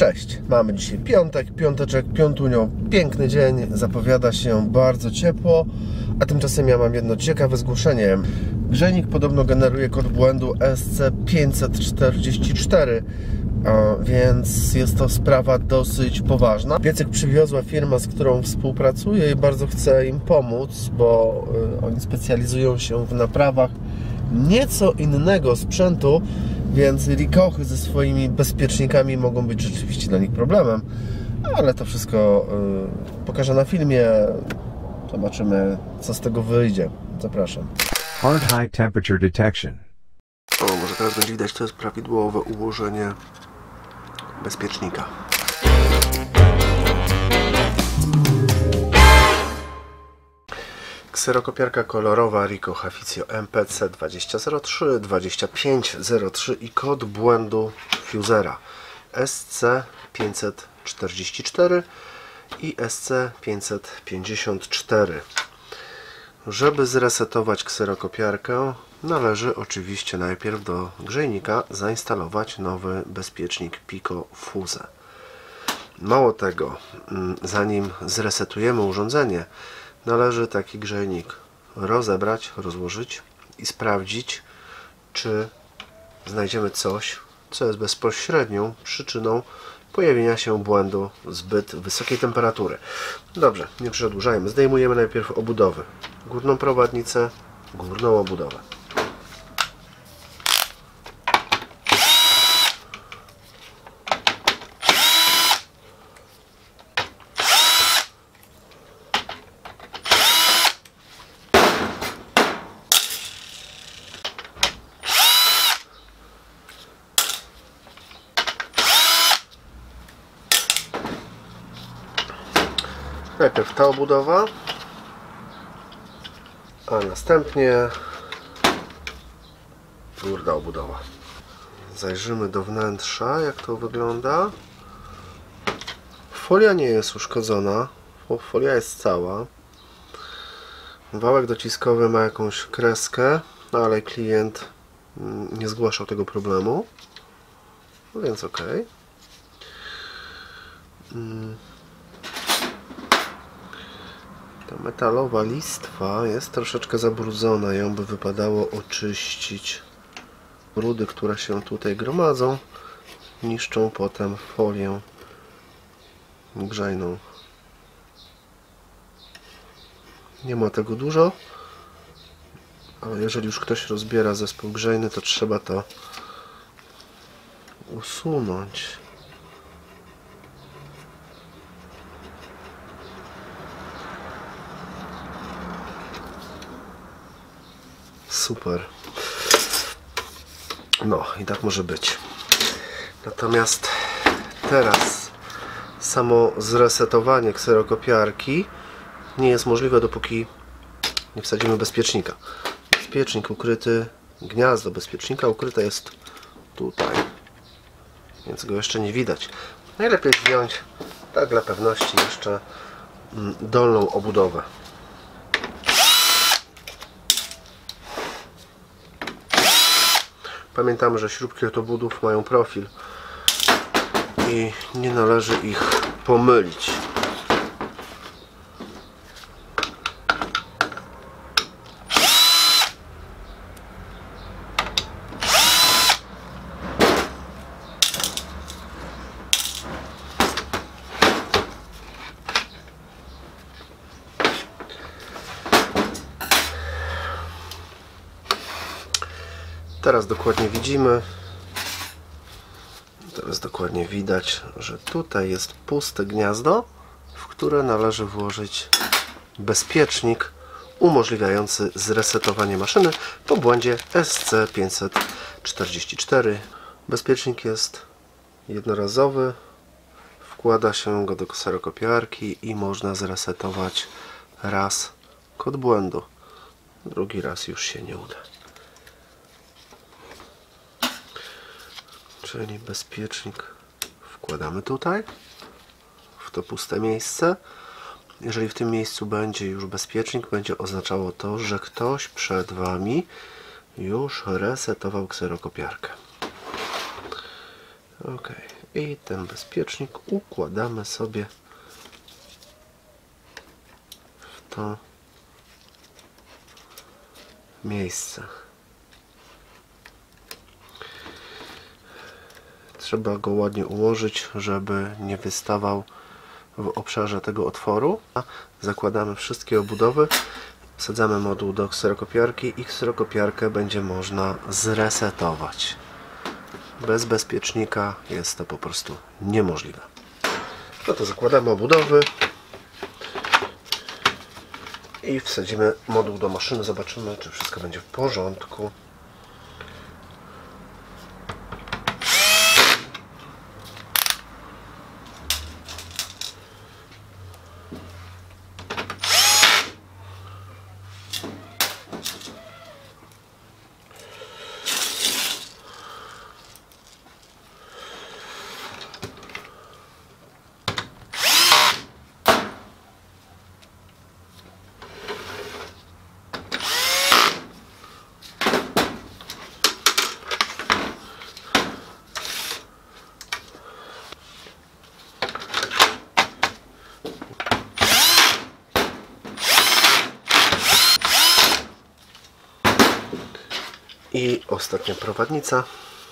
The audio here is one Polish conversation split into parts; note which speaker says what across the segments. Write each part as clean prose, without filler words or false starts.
Speaker 1: Cześć, mamy dzisiaj piątek, piąteczek, piątunio, piękny dzień, zapowiada się bardzo ciepło, a tymczasem ja mam jedno ciekawe zgłoszenie. Grzejnik podobno generuje kod błędu SC544, więc jest to sprawa dosyć poważna. Piecyk przywiozła firma, z którą współpracuję i bardzo chcę im pomóc, bo oni specjalizują się w naprawach nieco innego sprzętu, więc rikochy ze swoimi bezpiecznikami mogą być rzeczywiście dla nich problemem, ale to wszystko pokażę na filmie. Zobaczymy, co z tego wyjdzie. Zapraszam.
Speaker 2: Hard high temperature detection.
Speaker 1: O, może teraz będzie widać, to jest prawidłowe ułożenie bezpiecznika. Kserokopiarka kolorowa Ricoh Haficio MPC 2003, 2503 i kod błędu fusera SC544 i SC554. Żeby zresetować kserokopiarkę, należy oczywiście najpierw do grzejnika zainstalować nowy bezpiecznik Pico Fuse. Mało tego, zanim zresetujemy urządzenie, należy taki grzejnik rozebrać, rozłożyć i sprawdzić, czy znajdziemy coś, co jest bezpośrednią przyczyną pojawienia się błędu zbyt wysokiej temperatury. Dobrze, nie przedłużajmy. Zdejmujemy najpierw obudowy. Górną prowadnicę, górną obudowę. Najpierw ta obudowa, a następnie górna obudowa. Zajrzymy do wnętrza, jak to wygląda. Folia nie jest uszkodzona, folia jest cała. Wałek dociskowy ma jakąś kreskę, ale klient nie zgłaszał tego problemu, więc ok. Ta metalowa listwa jest troszeczkę zabrudzona, ją by wypadało oczyścić. Brudy, które się tutaj gromadzą, niszczą potem folię grzejną. Nie ma tego dużo, ale jeżeli już ktoś rozbiera zespół grzejny, to trzeba to usunąć. Super. No i tak może być. Natomiast teraz samo zresetowanie kserokopiarki nie jest możliwe, dopóki nie wsadzimy bezpiecznika. Bezpiecznik ukryty, gniazdo bezpiecznika ukryte jest tutaj, więc go jeszcze nie widać. Najlepiej wziąć, tak dla pewności, jeszcze dolną obudowę. Pamiętamy, że śrubki od obudów mają profil i nie należy ich pomylić. Teraz dokładnie widzimy, teraz dokładnie widać, że tutaj jest puste gniazdo, w które należy włożyć bezpiecznik umożliwiający zresetowanie maszyny po błędzie SC544. Bezpiecznik jest jednorazowy, wkłada się go do kserokopiarki i można zresetować raz kod błędu, drugi raz już się nie uda. Czyli bezpiecznik wkładamy tutaj, w to puste miejsce. Jeżeli w tym miejscu będzie już bezpiecznik, będzie oznaczało to, że ktoś przed Wami już resetował kserokopiarkę. Ok, I ten bezpiecznik układamy sobie w to miejsce. Trzeba go ładnie ułożyć, żeby nie wystawał w obszarze tego otworu. Zakładamy wszystkie obudowy, wsadzamy moduł do kserokopiarki i kserokopiarkę będzie można zresetować. Bez bezpiecznika jest to po prostu niemożliwe. No to zakładamy obudowy i wsadzimy moduł do maszyny. Zobaczymy, czy wszystko będzie w porządku. I ostatnia prowadnica.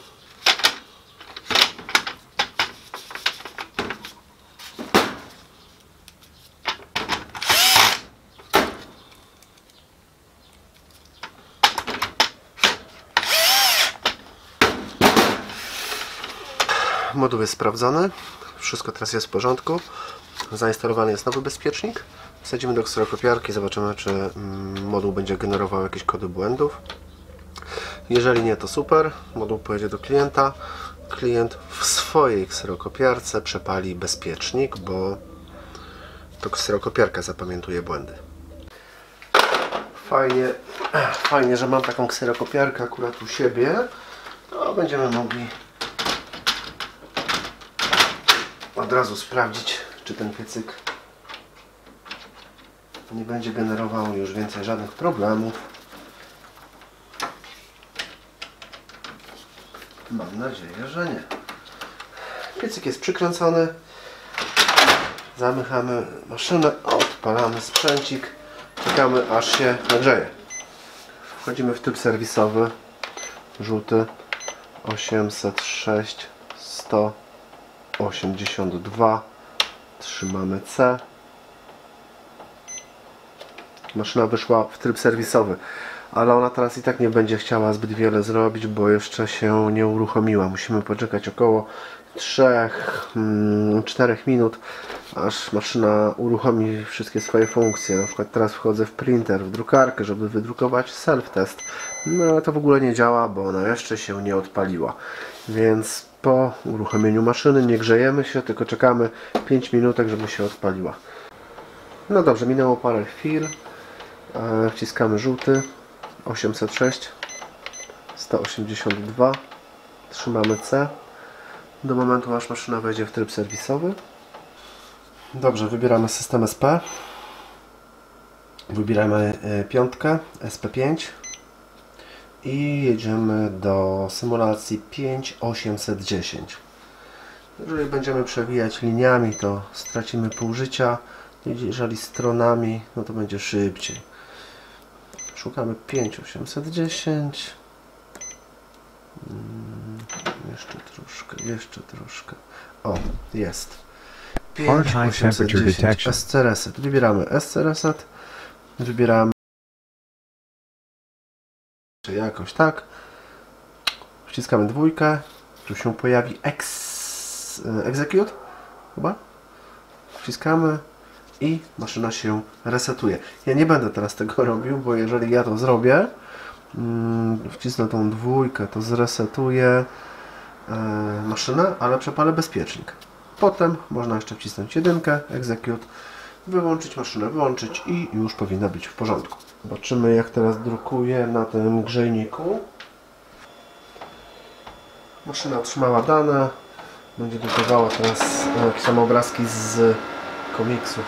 Speaker 1: Moduł jest sprawdzony. Wszystko teraz jest w porządku. Zainstalowany jest nowy bezpiecznik. Wsadzimy do kserokopiarki, zobaczymy, czy moduł będzie generował jakieś kody błędów. Jeżeli nie, to super. Moduł pojedzie do klienta. Klient w swojej kserokopiarce przepali bezpiecznik, bo to kserokopiarka zapamiętuje błędy. Fajnie, że mam taką kserokopiarkę akurat u siebie. To będziemy mogli od razu sprawdzić, czy ten piecyk nie będzie generował już więcej żadnych problemów. Mam nadzieję, że nie. Piecyk jest przykręcony. Zamykamy maszynę, odpalamy sprzęcik. Czekamy, aż się nagrzeje. Wchodzimy w tryb serwisowy. Żółty 806 182. Trzymamy C. Maszyna wyszła w tryb serwisowy, ale ona teraz i tak nie będzie chciała zbyt wiele zrobić, bo jeszcze się nie uruchomiła. Musimy poczekać około 3-4 minut, aż maszyna uruchomi wszystkie swoje funkcje. Na przykład teraz wchodzę w printer, w drukarkę, żeby wydrukować self-test. No ale to w ogóle nie działa, bo ona jeszcze się nie odpaliła. Więc po uruchomieniu maszyny nie grzejemy się, tylko czekamy 5 minutek, żeby się odpaliła. No dobrze, minęło parę chwil. Wciskamy żółty 806 182. Trzymamy C do momentu, aż maszyna wejdzie w tryb serwisowy. Dobrze, wybieramy system SP. Wybieramy piątkę SP5 i jedziemy do symulacji 5810. Jeżeli będziemy przewijać liniami, to stracimy pół życia. Jeżeli stronami, no to będzie szybciej. Szukamy 5810. Jeszcze troszkę. O, jest. 5810 SC Reset. Wybieramy SC Reset. Wybieramy jakoś tak. Wciskamy dwójkę. Tu się pojawi Execute. Chyba. Wciskamy i maszyna się resetuje. Ja nie będę teraz tego robił, bo jeżeli ja to zrobię, wcisnę tą dwójkę, to zresetuje maszynę, ale przepalę bezpiecznik. Potem można jeszcze wcisnąć jedynkę, Execute, wyłączyć maszynę, włączyć i już powinna być w porządku. Zobaczymy, jak teraz drukuje na tym grzejniku. Maszyna otrzymała dane. Będzie drukowała teraz jakieś tam obrazki z komiksów.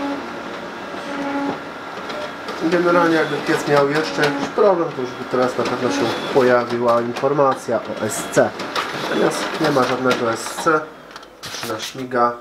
Speaker 1: Generalnie jakby piec miał jeszcze jakiś problem, to już by teraz na pewno się pojawiła informacja o SC. Natomiast nie ma żadnego SC. maszyna śmiga.